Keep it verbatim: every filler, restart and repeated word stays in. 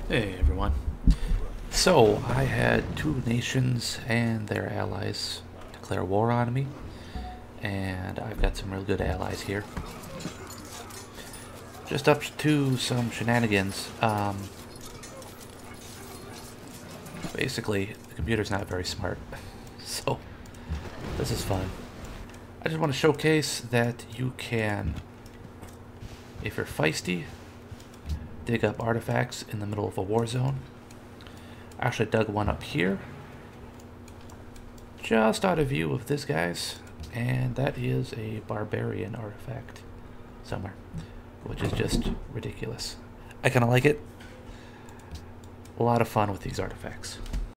Hey everyone. So, I had two nations and their allies declare war on me, and I've got some real good allies here. Just up to some shenanigans. Um, basically, the computer's not very smart, so this is fun. I just want to showcase that you can, if you're feisty, dig up artifacts in the middle of a war zone. I actually dug one up here, just out of view of this guy's, and that is a barbarian artifact somewhere, which is just ridiculous. I kind of like it. A lot of fun with these artifacts.